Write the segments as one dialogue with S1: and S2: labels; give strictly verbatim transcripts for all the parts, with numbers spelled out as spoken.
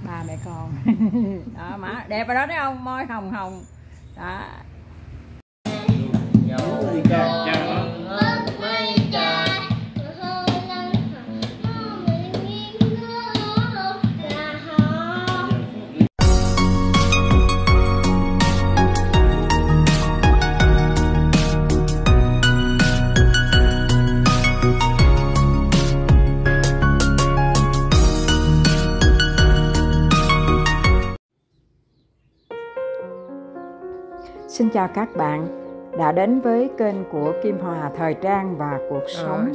S1: ba mẹ con. Đó má đẹp rồi đó thấy không, môi hồng hồng đó.
S2: Xin chào các bạn đã đến với kênh của Kim Hòa Thời trang và cuộc sống.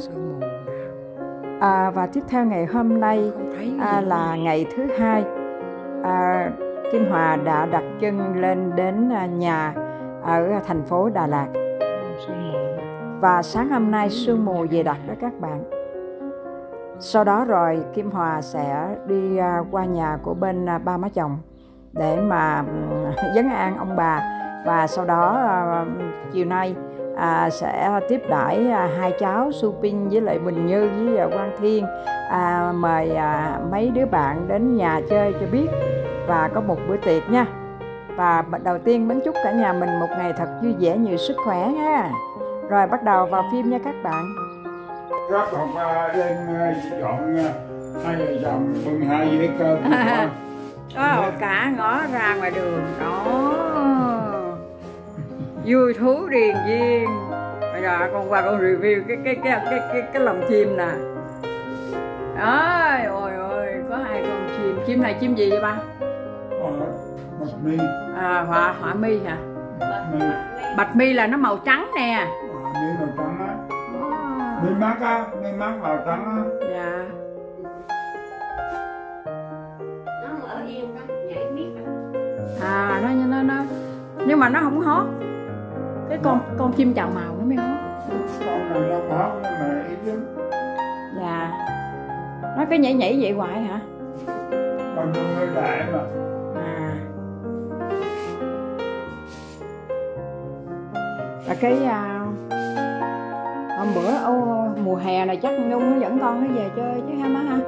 S2: À, và tiếp theo ngày hôm nay à, là ngày thứ hai, à, Kim Hòa đã đặt chân lên đến nhà ở thành phố Đà Lạt. Và sáng hôm nay sương mù dày đặc đó các bạn. Sau đó rồi Kim Hòa sẽ đi qua nhà của bên ba má chồng để mà vấn an ông bà. Và sau đó à, chiều nay à, sẽ tiếp đãi à, hai cháu Su Pin với lại Bình Như với à, Quang Thiên, à, mời à, mấy đứa bạn đến nhà chơi cho biết và có một bữa tiệc nha. Và đầu tiên mến chúc cả nhà mình một ngày thật vui vẻ, nhiều sức khỏe nha. Rồi bắt đầu vào phim nha các bạn.
S3: Rất còn lên chọn hai vợ chồng mừng hai dĩa cơm.
S1: Có cả ngõ ra ngoài đường đó. Vui thú điền viên. Bây giờ con qua con review cái cái cái cái cái, cái lồng chim nè. Ôi ôi ôi, có hai con chim. Chim này chim gì vậy ba?
S3: Bạch mi.
S1: À, họa họa mi hả?
S3: Bạch mi.
S1: Bạch mi là nó màu trắng nè.
S3: Họa mi màu trắng á. Mi mắt á, mi mắt màu trắng á.
S1: Dạ.
S4: Nó ở yên đó, nhảy miết đó.
S1: À, nó nó nó nhưng mà nó không hót. Cái con con chim chào màu nó mới hót.
S3: Con này nó hót nhưng mà ít lắm.
S1: Dạ. Nó cứ nhảy nhảy vậy hoài hả?
S3: Con nó hơi đại mà.
S1: À. Và cái uh, hôm bữa ô, mùa hè này chắc Nhung nó dẫn con nó về chơi chứ ha má ha?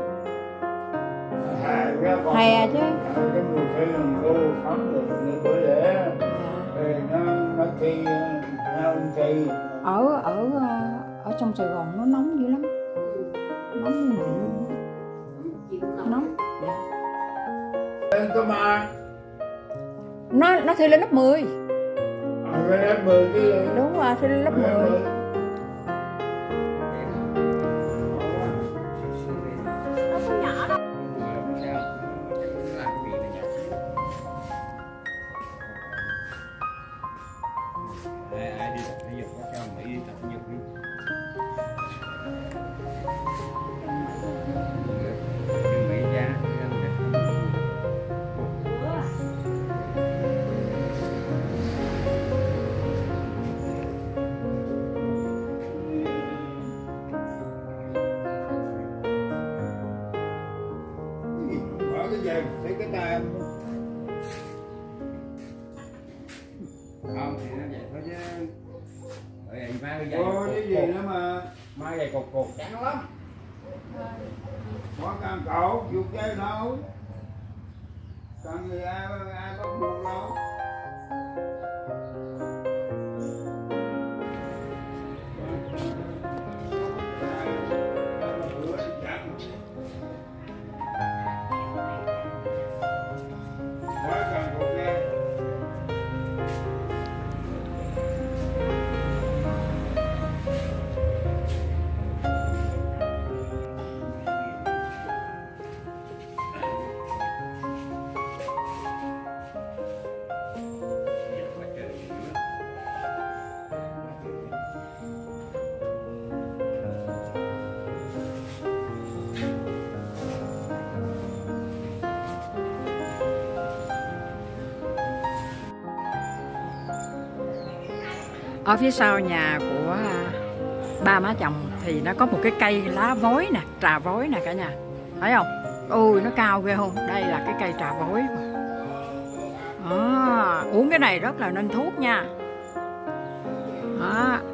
S1: Hè chứ.
S3: Cái mùa khi mình cô khám được bữa lễ thì nó nó khi nó khi
S1: ở ở ở trong Sài Gòn nó nóng dữ lắm, nóng như vậy luôn, nóng.
S3: lên có mà
S1: nó nó thi lên lớp mười.
S3: à, lên lớp mười chứ.
S1: Đúng rồi, thi lên lớp mười.
S5: Ai đi tập thể dục có cho Mỹ đi tập thể dục đi. Mỹ ra
S3: mở cái giày thấy cái tay
S5: không thì nó vậy thôi chứ. Bởi vậy má cái giày
S3: có cái gì nữa mà
S5: má giày cột cột trắng lắm.
S3: có càng cậu dục dây đâu càng người ai ai bắt buộc đâu.
S1: Ở phía sau nhà của ba má chồng thì nó có một cái cây lá vối nè, trà vối nè cả nhà, thấy không? Ui nó cao ghê không? Đây là cái cây trà vối. À, uống cái này rất là nên thuốc nha. Đó.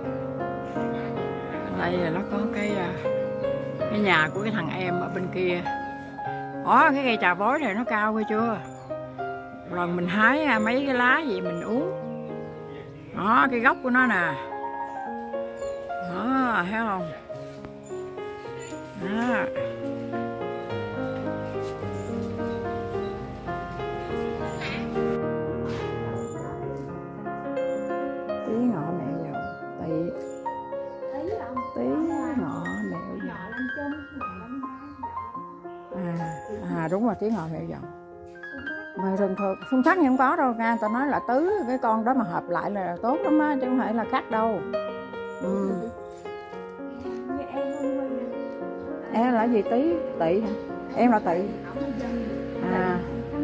S1: Đây là nó có cái cái nhà của cái thằng em ở bên kia. Ó, cái cây trà vối này nó cao ghê chưa? Lần mình hái mấy cái lá gì mình uống. Đó, cái gốc của nó nè. Đó, thấy không? Đó. Tí ngọ mẹo dầu, tí tí ngọ mẹo dầu. À, à đúng rồi, tí ngọ mẹo dầu. Mà thường thường xung sắc nhưng không có đâu nha, ta nói là tứ cái con đó mà hợp lại là tốt lắm á, chứ không phải là khác đâu. Ừ. Em là gì? Tý, tỵ hả? Em là tỵ. À,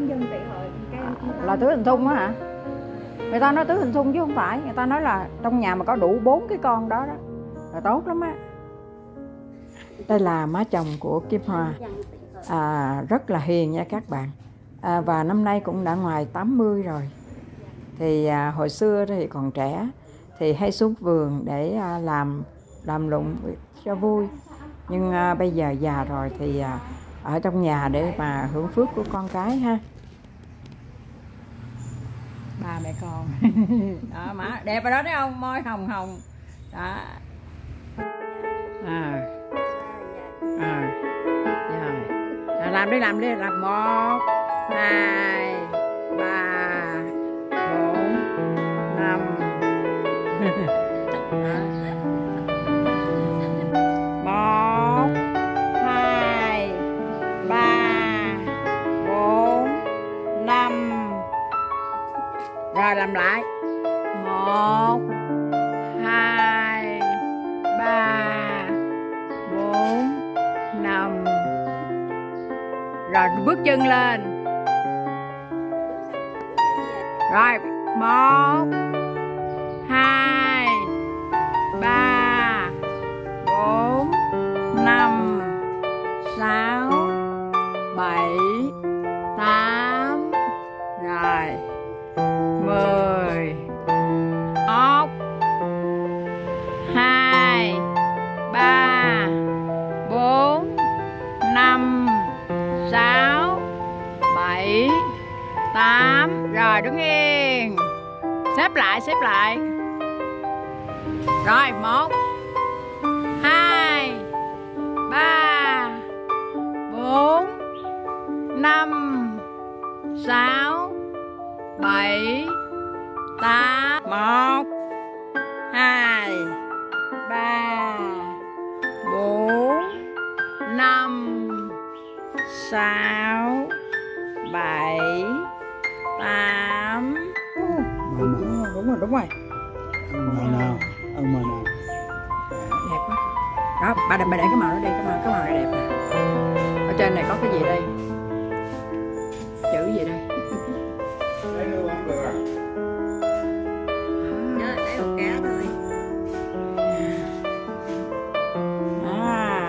S1: là tứ hình thung á hả? Người ta nói tứ hình thung chứ không phải, người ta nói là trong nhà mà có đủ bốn cái con đó đó là tốt lắm á. Đây là má chồng của Kim Hoa, à, rất là hiền nha các bạn. À, và năm nay cũng đã ngoài tám mươi rồi. Thì à, hồi xưa thì còn trẻ thì hay xuống vườn để à, làm làm lụng cho vui. Nhưng à, bây giờ già rồi thì à, ở trong nhà để mà hưởng phước của con cái ha. Ba mẹ con. Đó, má đẹp rồi đó thấy không? Môi hồng hồng. Đó. À. À. Rồi. À, làm đi làm đi, làm một, hai, ba, bốn, năm. Một, hai, ba, bốn, năm. Rồi làm lại. Một, hai, ba, bốn, năm. Rồi bước chân lên. Rồi một, hai, ba, bốn, năm, sáu, bảy, tám. Rồi mười. Một, hai, ba, bốn, năm, sáu, bảy, tám. Rồi đứng yên. Xếp lại, xếp lại. Rồi một, hai, ba, bốn, năm, sáu, bảy, tám. Một, hai, ba, bốn, năm, sáu, bảy, tám. Đúng rồi, đúng rồi.
S3: Ăn mờ nào, ăn mờ nào.
S1: Đẹp quá. Đó, bà để, bà để cái màu đó đi, cái màu, cái màu này đẹp nè. Ở trên này có cái gì đây? Chữ gì đây?
S3: Lấy luôn ăn được à?
S4: Nhớ lấy một cá thôi.
S1: À.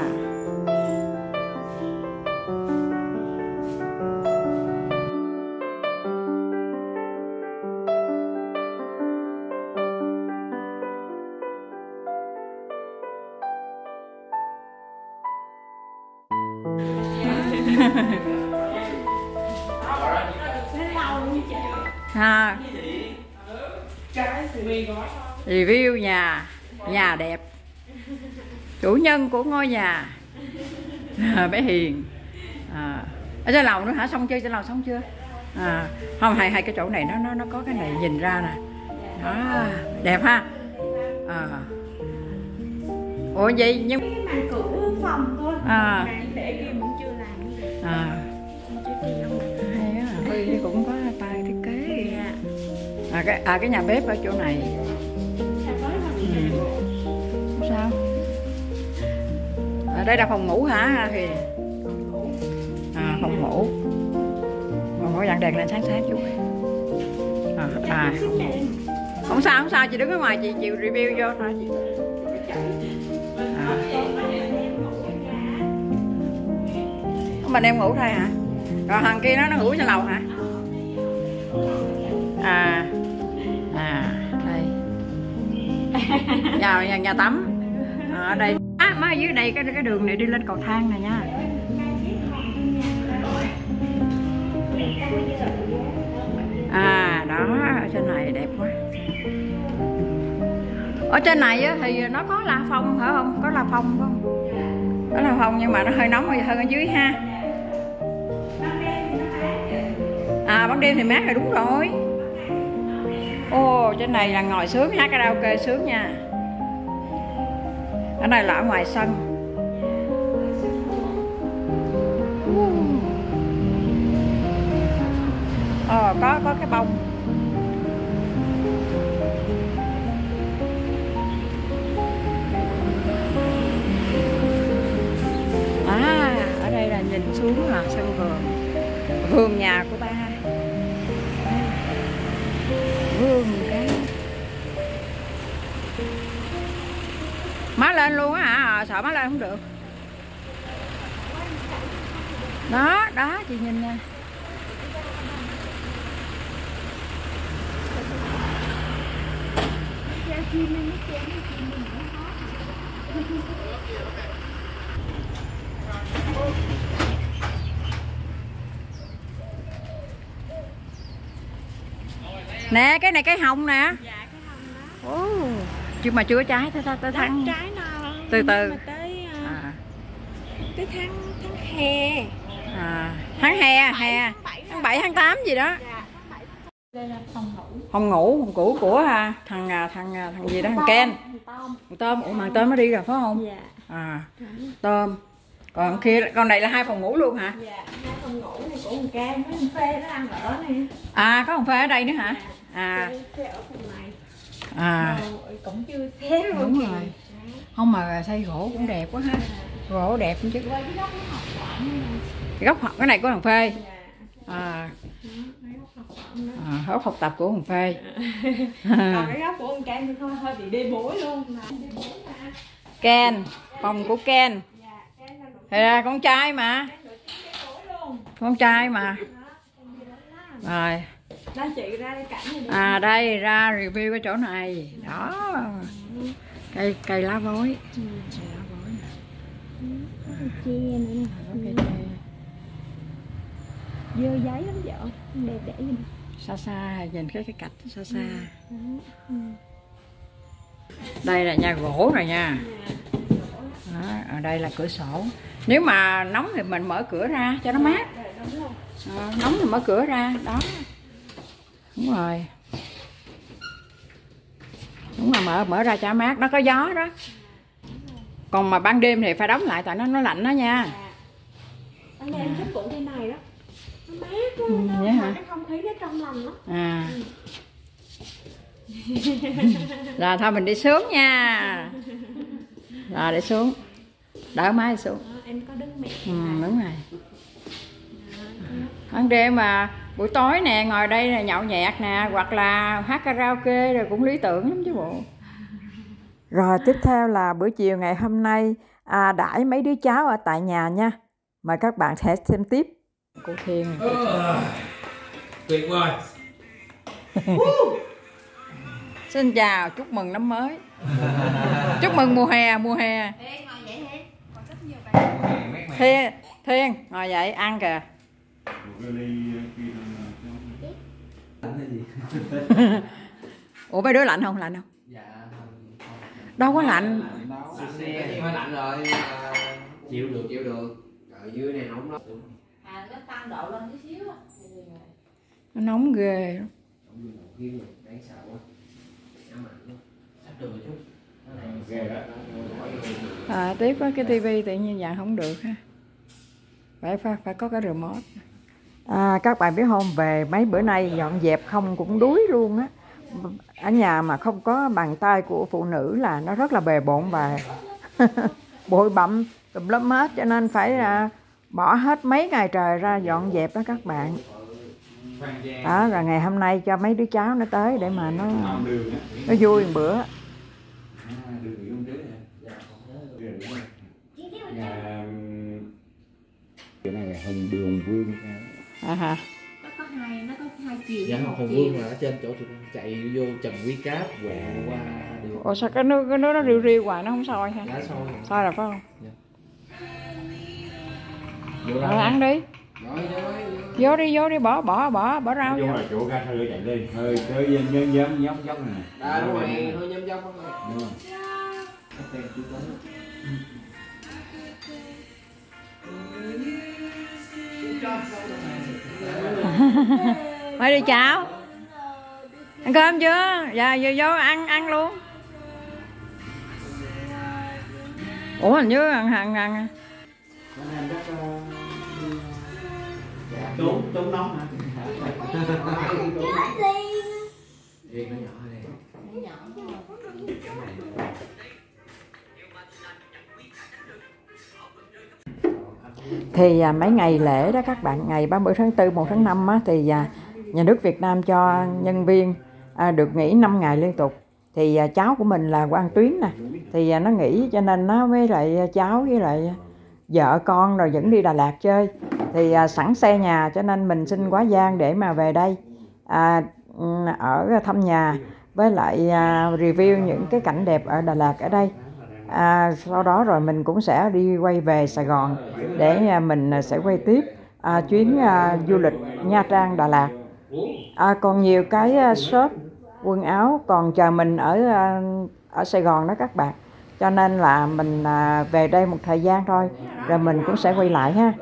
S1: Ha. Review nhà nhà đẹp, chủ nhân của ngôi nhà. À, bé Hiền. À, ở trên lầu nữa hả? Xong chưa? Trên lầu xong chưa? À, không, hay hay cái chỗ này nó nó nó có cái này nhìn ra nè. Đó, đẹp ha. À. Ủa vậy nhưng
S4: Màn cửa phòng thôi.
S1: à,
S4: Để kia cũng chưa làm.
S1: à. Hay á, Huy cũng có tay thiết kế. À cái à cái nhà bếp ở chỗ này. Ừ. Không sao. À, đây là phòng ngủ hả thì à, phòng ngủ. Phòng ngủ dàn đèn lên sáng sáng chút. À, à phòng ngủ. Không sao không sao, chị đứng ở ngoài chị chịu review vô thôi chị. À. Mình em ngủ thôi hả? Rồi thằng kia nó nó ngủ trên lầu hả? À, à đây. Nhà nhà, nhà tắm. À, ở đây. À, má ở dưới đây cái cái đường này đi lên cầu thang này nha. trên này đẹp quá. Ở trên này á, thì nó có la phong phải không? Có la phong không? Có la phong nhưng mà nó hơi nóng hơn ở dưới ha. À ban đêm thì mát rồi, đúng rồi. Ồ trên này là ngồi sướng, hát karaoke sướng nha. Ở đây là ở ngoài sân. Ờ có có cái bông. À ở đây là nhìn xuống là sân vườn, vườn nhà của ba. Vườn cái má lên luôn á hả? À, sợ má lên không được. Đó đó chị nhìn nè. Nè cái này cái hồng nè.
S4: Dạ cái hồng đó.
S1: Ồ, chứ mà chưa trái tới tới tháng
S4: trái nào
S1: từ từ
S4: mà tới uh,
S1: à.
S4: tới tháng tháng hè.
S1: À, tháng hè hè tháng bảy tháng tám gì đó.
S4: Dạ, đây là phòng ngủ.
S1: Phòng ngủ phòng cũ của à, thằng thằng thằng gì đó, thằng Ken.
S4: Tôm.
S1: Tôm, ủa mà tôm nó đi rồi phải không?
S4: Dạ.
S1: À, tôm. Còn kia con này là hai phòng ngủ luôn hả?
S4: Dạ, hai phòng ngủ này của thằng Cam với thằng Phê nó ăn ở này.
S1: À có thằng Phê ở đây nữa hả? À.
S4: Phê ở phòng này.
S1: À.
S4: Rồi, cũng chưa xé luôn.
S1: Đúng rồi. Không mà xây gỗ cũng đẹp quá ha. Gỗ đẹp chứ. Cái góc học cái này của thằng Phê. À. À, góc học tập của thằng Phê.
S4: Còn cái góc của ông Ken thì thôi hơi bị đê bối luôn.
S1: Ken, phòng của Ken. Thì ra con trai mà. Con trai mà. Rồi.
S4: Đây chị ra đây cảnh này.
S1: À đây ra review cái chỗ này. Đó. Cây cây lá vối. Cây lá vối nè.
S4: Chia nữa nè. Dơ giấy lắm vợ. Đẹp để gì.
S1: Xa xa nhìn cái cái cạch xa xa. Đây là nhà gỗ rồi nha. Đó, ở đây là cửa sổ. Nếu mà nóng thì mình mở cửa ra cho nó mát. À, nóng thì mở cửa ra. Đó. Đúng rồi. Đúng là mở mở ra cho mát, nó có gió đó. Còn mà ban đêm thì phải đóng lại tại nó nó lạnh đó nha.
S4: Ban đêm thích ngủ trên này đó. Nó mát quá.
S1: Ừ, vậy hả?
S4: Cái không khí nó trong lành lắm.
S1: À. Là thôi mình đi xuống nha. Rồi đi xuống. Đỡ máy xuống.
S4: À, em có đứng mẹ.
S1: Ừ, đúng rồi. Ban đêm mà buổi tối nè, ngồi đây là nhậu nhẹt nè, hoặc là hát karaoke rồi cũng lý tưởng lắm chứ bộ.
S2: Rồi tiếp theo là buổi chiều ngày hôm nay à, đãi mấy đứa cháu ở tại nhà nha. Mời các bạn sẽ xem tiếp.
S1: Cô Thiên.
S5: Ừ. Tuyệt vời.
S1: Xin chào, chúc mừng năm mới. Chúc mừng mùa hè, mùa hè. Thiên, Thiên, ngồi dậy ăn kìa. Ủa mấy đứa lạnh không? Lạnh không?
S6: Dạ
S1: Đâu có lạnh.
S6: Hơi lạnh rồi, chịu được chịu được. Ở dưới này nóng lắm.
S4: À nó tăng độ lên tí xíu.
S1: Nó nóng ghê.
S6: Đáng sợ quá. Sắp được rồi chút.
S1: À, tiếp với cái tivi tự nhiên dạng không được ha. Phải phải phải có cái remote.
S2: À, các bạn biết không, về mấy bữa nay dọn dẹp không cũng đuối luôn á. Ở nhà mà không có bàn tay của phụ nữ là nó rất là bề bộn và bụi bặm tùm lum hết, cho nên phải là bỏ hết mấy ngày trời ra dọn dẹp đó các bạn. Đó, rồi ngày hôm nay cho mấy đứa cháu nó tới để mà nó nó vui một bữa.
S3: Cái này là Hồng Đường Vương.
S1: À hả?
S4: Nó có hai, nó có hai chiều.
S6: Dạ Hồng Vương là ở trên chỗ tụi con chạy vô Trần Quý Cáp quẹo qua đường.
S1: Ủa sao cái nước cái nước nó riu riu hoài nó không sôi hả?
S6: Lá sôi.
S1: Sôi rồi phải không?
S6: Dạ.
S1: Rồi ăn đi.
S6: Rồi rồi.
S1: Vô đi, vô đi, bỏ bỏ bỏ bỏ rau vô.
S5: Là chỗ ra hơi chạy lên, hơi hơi nhân nhân dốc dốc này.
S6: À đúng rồi, hơi nhâm dốc đó.
S1: Mày đi chào. Ăn cơm chưa? Dạ vô vô ăn ăn luôn. Ủa hình như ăn ăn ăn.
S3: Trốn trốn nóng hả?
S6: Riêng nó nhỏ đây.
S2: Thì à, mấy ngày lễ đó các bạn, ngày ba mươi tháng tư, một tháng năm á, thì à, nhà nước Việt Nam cho nhân viên à, được nghỉ năm ngày liên tục. Thì à, cháu của mình là Quang Tuyến nè, thì à, nó nghỉ cho nên nó với lại cháu với lại vợ con rồi vẫn đi Đà Lạt chơi. Thì à, sẵn xe nhà cho nên mình xin quá giang để mà về đây à, ở thăm nhà với lại à, review những cái cảnh đẹp ở Đà Lạt ở đây. À, sau đó rồi mình cũng sẽ đi quay về Sài Gòn để à, mình sẽ quay tiếp à, chuyến à, du lịch Nha Trang Đà Lạt. À, còn nhiều cái à, shop quần áo còn chờ mình ở à, ở Sài Gòn đó các bạn. Cho nên là mình à, về đây một thời gian thôi rồi mình cũng sẽ quay lại ha.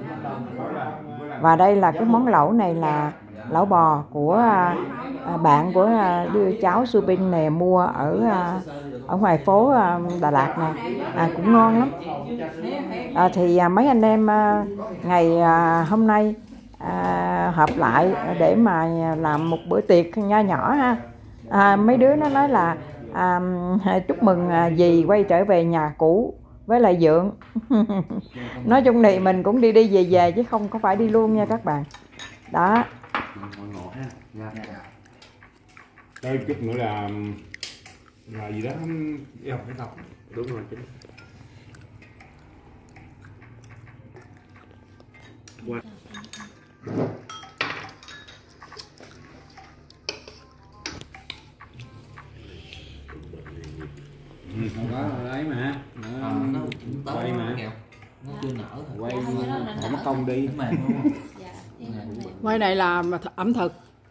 S2: Và đây là cái món lẩu này là lẩu bò của à, à, bạn của à, đứa cháu Subin nè mua ở à, ở ngoài phố à, Đà Lạt nè, à, cũng ngon lắm. À, thì à, mấy anh em à, ngày à, hôm nay à, họp lại để mà làm một bữa tiệc nho nhỏ ha. À, mấy đứa nó nói là à, chúc mừng à, dì quay trở về nhà cũ với lại Dượng. Nói chung thì mình cũng đi đi về về chứ không có phải đi luôn nha các bạn. Đó.
S5: Đây chút nữa là là gì đó y học phải học. Đúng rồi chính. Qua. Ừ, không có đấy mà nó, à, nó quay mà nó chưa nở quay không mất công đi.
S1: Quay này là ẩm thực,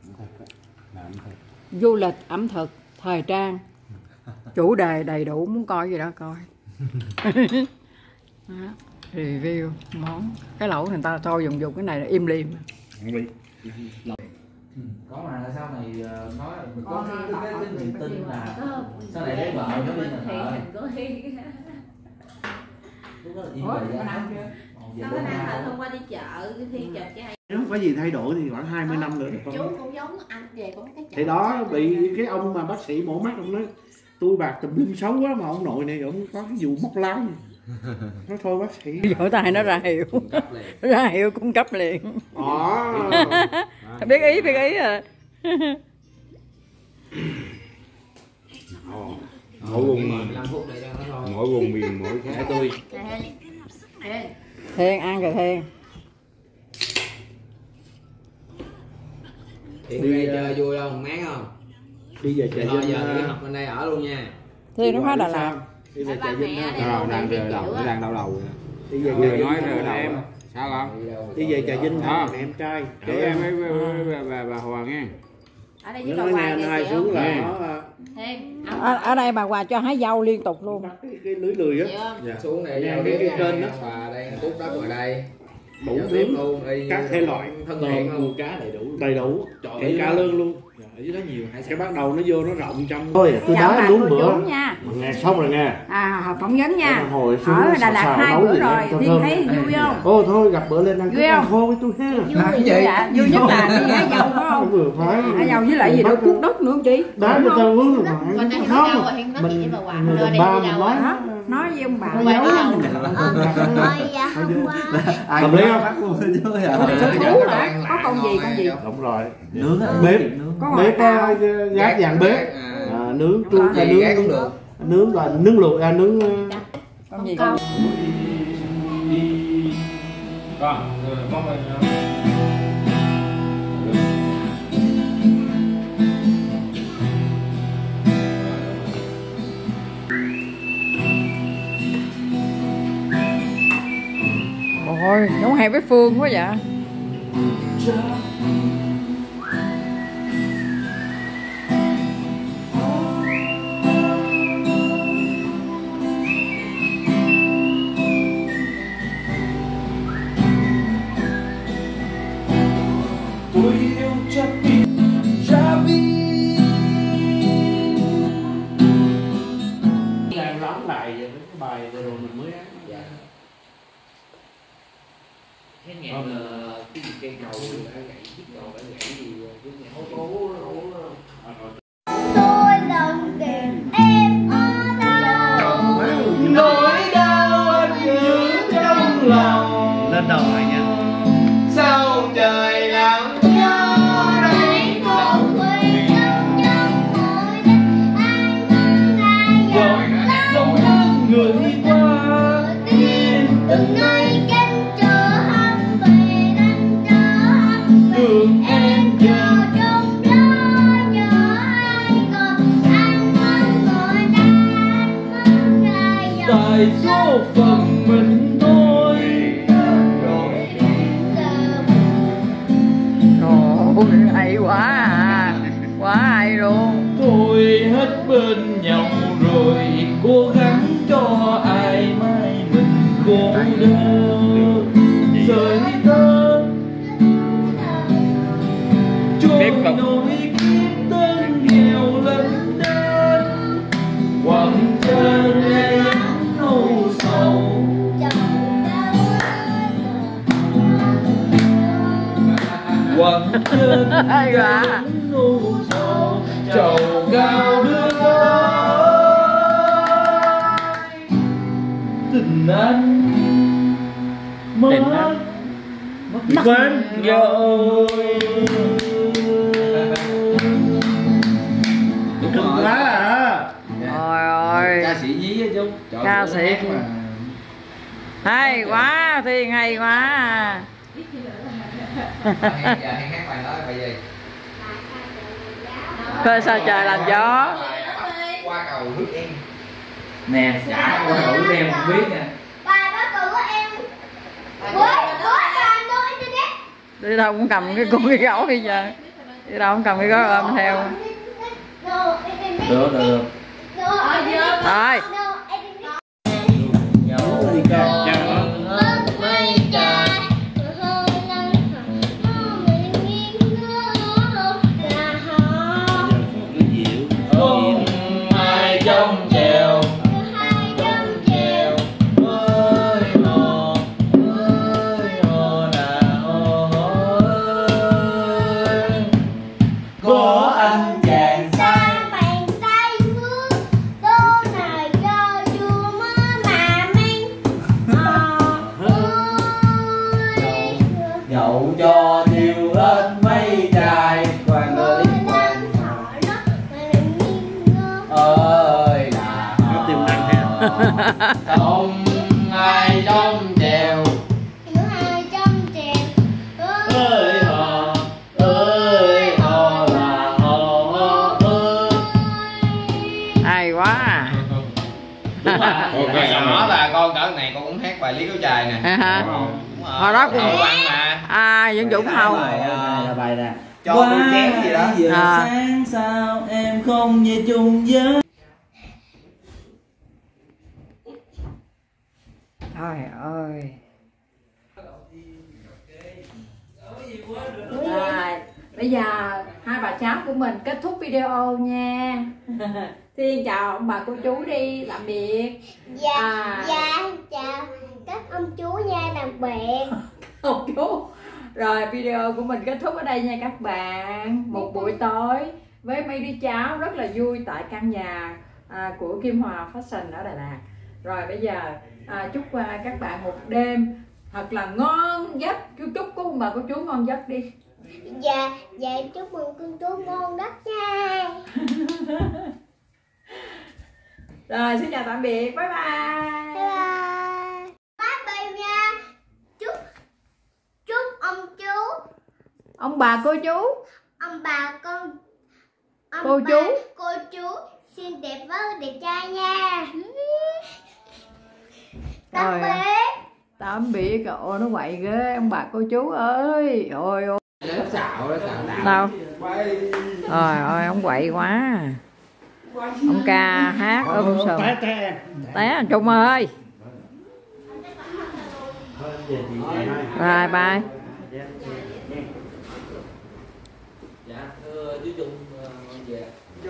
S1: du lịch ẩm thực thời trang, chủ đề đầy đủ, muốn coi gì đó coi. Đó, review món cái lẩu người ta thôi dùng dùng cái này là im liềm.
S7: Có mà sau này nói có cái cái cái niềm tin là sau này lấy vợ nó đi là vợ. Lúc đó là im rồi ra.
S4: Sao cái này hôm qua đi chợ thi chợ cho hay.
S3: Nếu không có gì thay đổi thì khoảng hai mươi năm nữa được
S4: Chú
S3: không?
S4: cũng giống anh về cũng cái chợ.
S3: Thì đó bị cái ông mà bác sĩ mổ mắt ông nói tôi bạc tùm lum xấu quá mà ông nội này ông có cái vụ móc lái. Nói thôi bác sĩ.
S1: Vỗ tay nó ra hiệu. Ra hiệu cung cấp liền.
S3: Đó.
S1: Biết ý biết ý à.
S5: Mỗi vùng mỗi vùng miền mỗi cái tôi.
S1: Thiên ăn rồi Thiên.
S6: Đi về chơi vui không, mát không?
S3: Đi về chợ
S6: Vinh. Giờ đi học bên đây ở luôn nha.
S1: Thiên nó khá Đà Lạt.
S3: Đi về chợ Vinh ha.
S5: Ờ, đang rờ đầu, đang đau đầu.
S3: Đi về
S5: Vừa nói rờ đầu em. Sao không?
S3: Đi về chợ Vinh thăm em trai.
S5: Để em với bà bà Hòa nghe.
S4: Ở đây với bà Hòa
S3: nghe hai xuống là nó
S1: Ở, ở đây bà Hòa cho hái dâu liên tục luôn.
S3: cái, cái lưới lười á.
S6: Dạ. Xuống này
S3: Nè, cái, cái trên đó.
S6: Và đây cút đất ở đây.
S3: Đủ thứ
S6: luôn,
S3: các thể loại
S6: thân thiện luôn.
S3: cá đầy đủ. Đầy đủ. Kể cá lương luôn.
S6: Ở dưới đó nhiều hải sản.
S3: Cái bắt đầu nó vô nó rộng trong. Thôi tôi nói luôn bữa.
S1: Nha.
S3: Nghe xong rồi nghe.
S1: À phỏng vấn nha.
S3: Hồi
S1: ở Đà Lạt hai bữa rồi, Thiên thấy vui không?
S3: Ô thôi gặp bữa lên ăn
S1: vui không?
S3: Khô với tôi ha.
S1: Vui vậy? Dạ, vui nhất là đi hái dâu phải không?
S3: Vừa phải.
S1: Hái dâu với lại gì đó cuốc đất nữa không chị?
S3: Đá người ta vướng rồi mà.
S4: Còn đang nói đâu rồi, Hiên nói gì với bà Hòa? Rồi đây đi đâu rồi?
S1: Nói với ông bà.
S4: Bà đi đâu? Ôi dạ hôm qua.
S3: Hợp lý không?
S1: Thú hả? Có con gì con gì?
S3: Đúng rồi.
S7: Nướng
S3: Bếp.
S1: Có
S3: Bếp có gác vàng bếp. Nướng chuông là nướng cũng được. Nướng là nướng luộc à nướng
S1: con gì con?
S5: Con, món này.
S1: Ôi, giống hai với Phương quá vậy.
S5: Tôi yêu Javi, Javi.
S3: Đang lắng lại về cái bài vừa rồi mình mới hát.
S6: Dạ. Cái nhạc là cái gì cây cầu đã gãy, chiếc cầu đã gãy gì cái nhạc hố hố hố.
S8: Tôi lần tìm em ở đâu.
S5: Nỗi đau anh giữ trong lòng.
S3: Lên đầu lại nha.
S5: Sao trời lặng
S8: Gió đấy còn quên trong trong mỗi đêm anh mong ngày
S5: rồi dòng nước người qua
S8: tim từng nơi cánh chờ hâm về đánh chờ hâm
S5: đường em
S8: chờ trong đó chờ ai còn anh mong mỗi đêm mong ngày dòng
S5: tại số phận mình thôi.
S8: rồi giờ
S1: Trời ơi, hay quá à, quá hay luôn.
S5: Thôi hết bên nhau rồi, cố gắng cho ai mai mình khổ đau. Rời tơ trôi nỗi kiếp tên nghèo lần đến, hoặc trên ai áo nâu sầu. Hoặc trên
S1: Hay quá.
S5: nâu sầu trầu cao đưa tình anh mất
S3: Tình anh.
S5: mất quên rồi.
S3: Cưng quá à.
S1: Trời ơi,
S5: Ca sĩ nhí á chú.
S1: ca sĩ hay quá, Thiên hay quá à.
S6: Giờ hay hát bài đó bài gì?
S1: Khơi sao trời làm gió.
S6: Qua cầu nước em.
S5: Nè, chả qua đủ em không biết nha.
S8: bài đó của em với với bài đó internet
S1: Đi đâu cũng cầm cái con cái gấu bây giờ. Đi đâu cũng cầm cái gấu ôm theo.
S5: Được, được, được.
S1: Rồi.
S5: Nhậu đi ca. Không ai trông chèo ơi hò ơi hò là hò ơi. Có anh chàng
S8: Sang bàn tay mưa tô này cho chua mơ mà mình ơi
S5: nhậu cho thiêu hết mấy chai quan ơi quan ơi là
S3: Có tiềm năng ha.
S5: không ai trông chèo ơi hò ơi hò là hò ơi.
S1: Hay quá à.
S5: Đúng rồi.
S6: Hồi nhỏ bà con cỡ này con cũng hát bài Lý Cáo Chài nè.
S1: À hả?
S6: Đúng rồi.
S1: Hồi đó cũng
S6: Hậu Văn mà.
S1: à Dân Dũng Hầu.
S5: Bài này là bài nè.
S6: Cho tôi chén gì đó.
S5: Giờ
S1: À.
S5: sáng sao em không về chung với.
S1: Trời ơi. Rồi, bây giờ hai bà cháu của mình kết thúc video nha. Thiên chào ông bà cô chú đi, tạm biệt.
S8: Dạ,
S1: À.
S8: dạ, chào các ông chú nha, đặc biệt.
S1: Ông chú. Rồi video của mình kết thúc ở đây nha các bạn. Một buổi tối với mấy đứa cháu rất là vui tại căn nhà à, của Kim Hòa Fashion ở Đà Lạt. Rồi bây giờ à, chúc à, các bạn một đêm thật là ngon giấc. Chú chúc cô ông bà cô chú ngon giấc đi.
S8: Dạ, dạ chúc mừng con chú ngon giấc nha.
S1: Rồi xin chào tạm biệt, bye bye.
S8: Bye bye. Bye bye nha. Chúc chúc ông chú,
S1: Ông bà cô chú,
S8: ông bà con, ông
S1: cô
S8: bà,
S1: chú,
S8: cô chú xinh đẹp với đẹp trai nha. Tạm
S1: Rồi.
S8: biệt.
S1: Tạm biệt. Ôi nó quậy ghê ông bà cô chú ơi. Ôi ôi.
S6: xạo đó xạo đạo.
S1: Đâu? Trời ơi, ông quậy quá. Ông ca hát um sùm.
S3: Té té.
S1: Té anh Trung ơi. Rồi bye.
S6: Dạ thưa chú Trung về.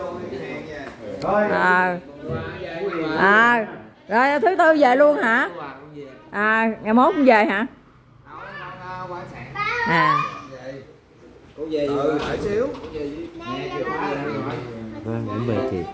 S1: À, à, rồi thứ tư về luôn hả? À, ngày mốt cũng về hả? À.
S6: Cô về ừ, đợi xíu.
S5: Vâng, em về chị.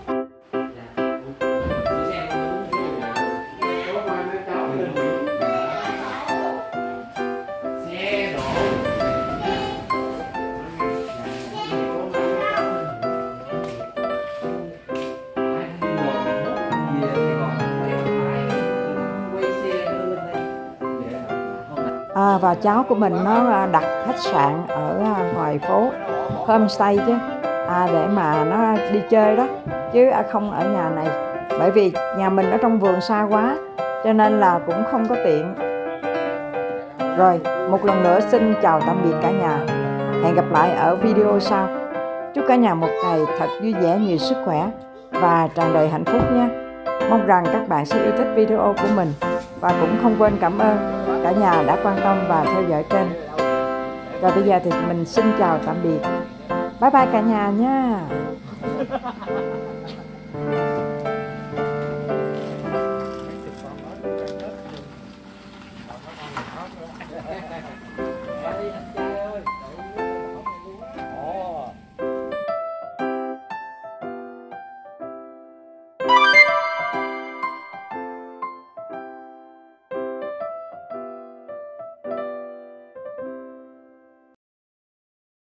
S2: À, và cháu của mình nó đặt khách sạn ở ngoài phố homestay chứ, à, để mà nó đi chơi đó, chứ không ở nhà này, bởi vì nhà mình ở trong vườn xa quá cho nên là cũng không có tiện. Rồi một lần nữa xin chào tạm biệt cả nhà, hẹn gặp lại ở video sau. Chúc cả nhà một ngày thật vui vẻ, nhiều sức khỏe và tràn đầy hạnh phúc nha. Mong rằng các bạn sẽ yêu thích video của mình và cũng không quên cảm ơn cả nhà đã quan tâm và theo dõi kênh. Rồi bây giờ thì mình xin chào tạm biệt. Bye bye cả nhà nha.